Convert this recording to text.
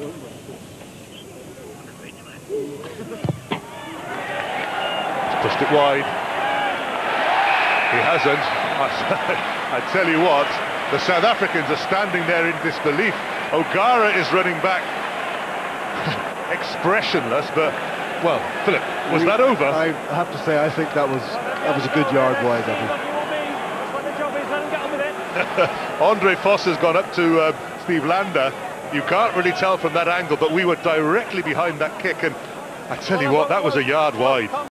Pushed it wide. He hasn't. I tell you what, the South Africans are standing there in disbelief. O'Gara is running back, expressionless. But well, Philip, was that over? I have to say, I think that was a good yard wide. I think. Andre Voss has gone up to Steve Lander. You can't really tell from that angle, but we were directly behind that kick, and I tell you what, that was a yard wide.